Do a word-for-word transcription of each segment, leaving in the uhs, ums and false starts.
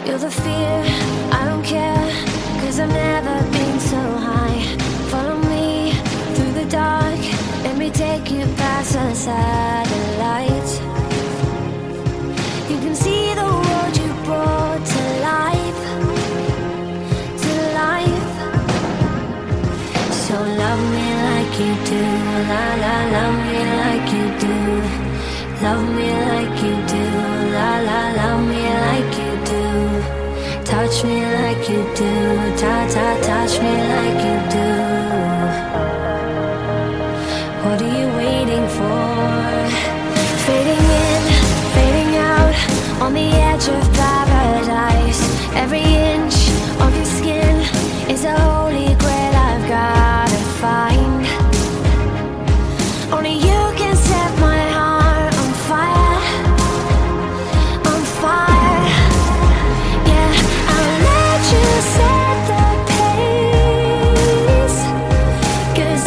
You're the fear, I don't care, cause I've never been so high. Follow me through the dark, let me take you past the satellites. You can see the world you brought to life, to life. So love me like you do, la la, love me like you do. Love me like you do, la la, love me like you do. Touch me like you do, ta ta, touch me like you do. What are you waiting for? Fading in, fading out, on the edge of paradise. Every inch of your skin is a holy grail I've gotta find. Only you can set my heart on fire, on fire. Yeah, I'll let you set the pace, cause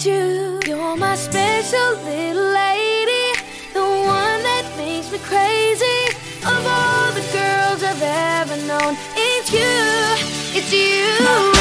let you. You're my special little lady, the one that makes me crazy. Of all the girls I've ever known, it's you, it's you.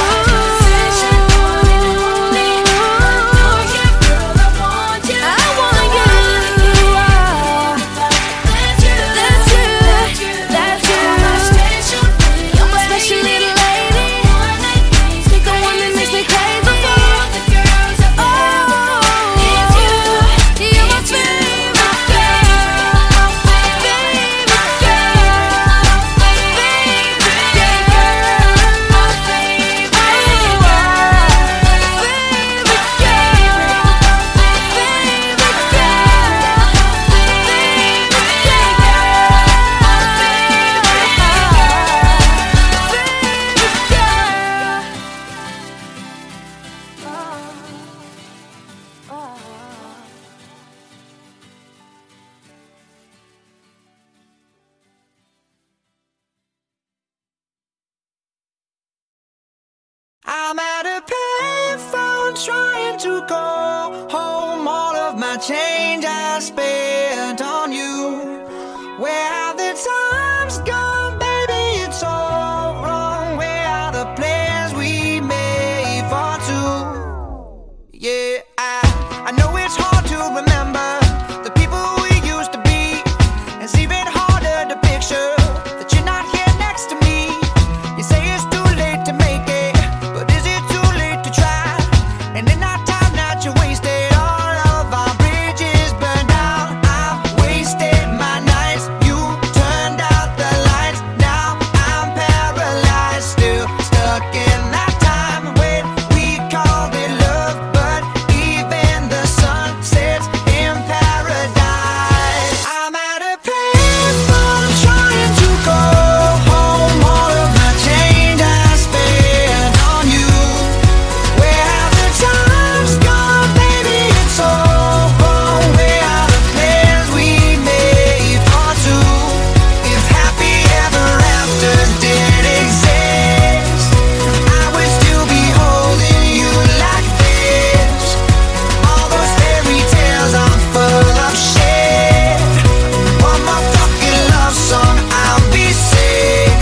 I'm at a payphone trying to go home. All of my change I spent on you. Where have the times gone, baby? It's all wrong. Where are the plans we made for two? Yeah, I, I know it's hard to remember the people we used to be. It's even harder to picture that you're not here next to me. You say it's too late to make it, but is it too late to try? And in that time that you wasted, all of our bridges burned out. I've wasted my nights, you turned out the lights. Now I'm paralyzed, still stuck in that time when we called it love. But even the sun sets in paradise. I'm at a payphone trying to go home. All of my change I spent on you. Where have the times gone, baby? It's all wrong. Where are the plans we made for two? If happy ever after did exist, I would still be holding you like this. All those fairy tales are full of shit. One more fucking love song, I'll be sick.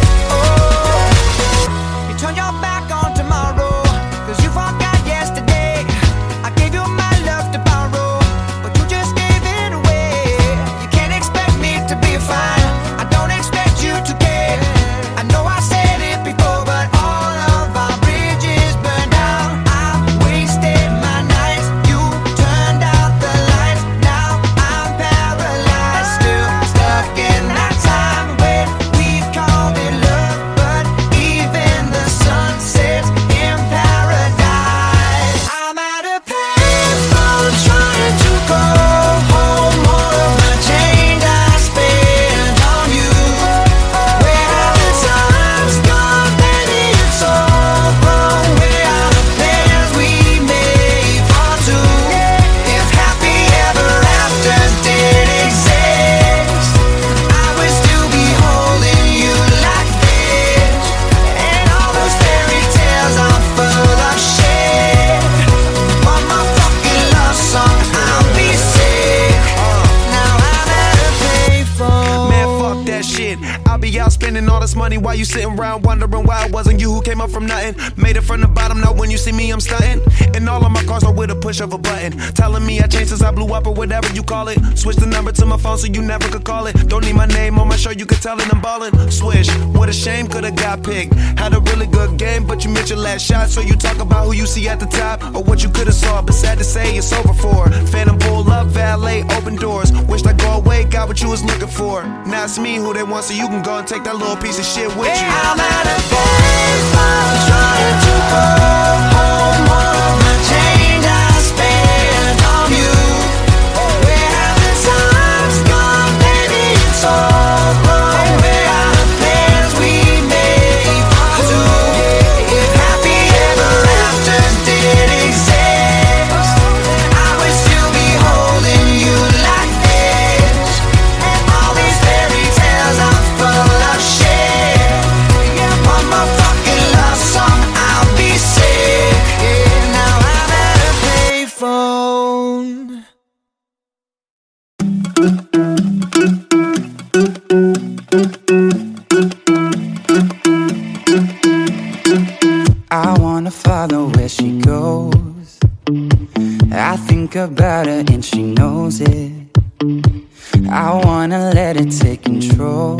Oh, you turn your back on tomorrow, cause you forgot yesterday. I gave you my love to borrow, but you just gave it away. You can't expect me to be fine, I don't expect you to care. I know I said it before, but all of our bridges burned out. I wasted my nights, you turned out the lights. Now I'm paralyzed, still stuck in that time when we called it love. But even the sun sets in paradise. I'm at a payphone trying to go home. All of my change I spent on you. Where have the times gone, baby? It's all wrong. Where are the plans we made for two? If happy ever after did exist, I would still be holding you like this. And all those fairy tales are full of shit. One more fucking love song, I'll be sick. Now I'm at a payphone. Man, fuck that shit. I'll be out spending all this money while you sitting around wondering why it wasn't you who came up from nothing. Made it from the bottom, now when you see me, I'm stunting. And all of my cars are with a push of a button. Telling me I changed since I blew up or whatever you call it. Switch the number to my phone so you never could call it. Don't need my name on my show, you could tell it I'm ballin'. Swish, what a shame, could've got picked. Had a really good game, but you missed your last shot. So you talk about who you see at the top or what you could've saw. But sad to say, it's over for. Phantom pull up, valet, open doors. Wished I go away, got what you was looking for. Now it's me who they want, so you can go and take that little piece of shit with you. I'm at a payphone trying to go home. All of my change I spent on you. Where have the times gone, baby? It's all wrong. Where are the plans we made for two? If happy ever after did exist, I would still be holding you like this. And all these fairy tales are full of shit. One more fucking love song, I'll be sick. control.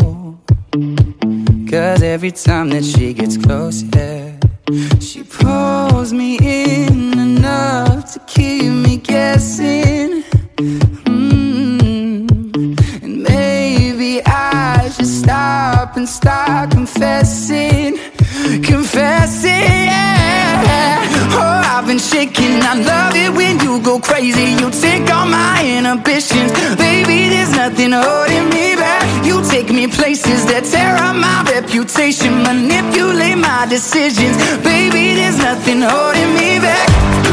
Cause every time that she gets close, yeah, she pulls me in enough to keep me guessing. mm. And maybe I should stop and start confessing. Confessing, yeah. Oh, I've been shaking. I love it when you go crazy. You take all my inhibitions. Baby, there's nothing holding me back. You take me places that tear up my reputation, manipulate my decisions. Baby, there's nothing holding me back.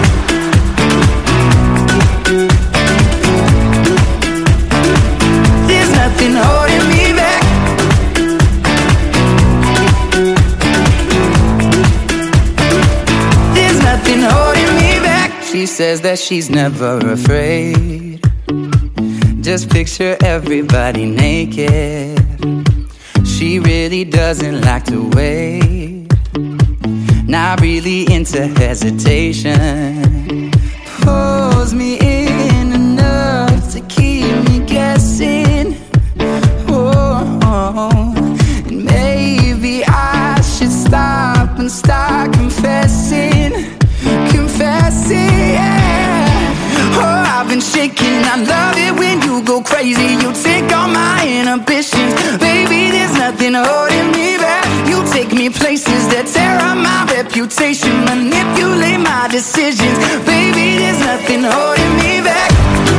There's nothing holding me back. There's nothing holding me back. She says that she's never afraid. Just picture everybody naked. She really doesn't like to wait. Not really into hesitation. Pulls me in enough to keep me guessing. Oh, and maybe I should stop and start confessing. Confessing, yeah. Oh, I've been shaking. I love it when you go crazy. You take all my inhibitions. Baby, there's nothing holding me back. You take me places that tear up my reputation, manipulate my decisions. Baby, there's nothing holding me back.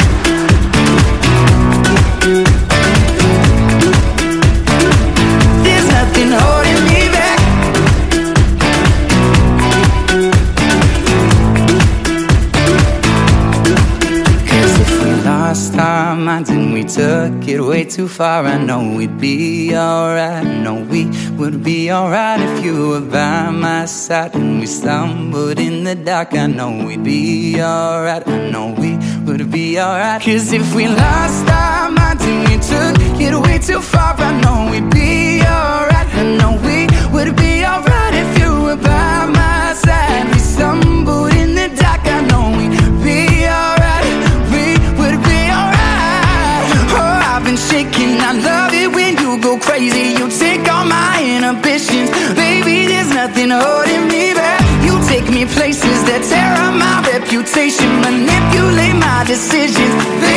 There's nothing holding me back. Lost our minds and we took it way too far. I know we'd be alright. I know we would be alright if you were by my side. And we stumbled in the dark. I know we'd be alright. I know we would be alright. Cause if we lost our minds and we took it way too far, I know we'd be alright. I know we would be alright if you were by my side. We stumbled in the dark. I know we'd be alright. Shaking, I love it when you go crazy. You take all my inhibitions. Baby, there's nothing holding me back. You take me places that tear up my reputation, manipulate my decisions.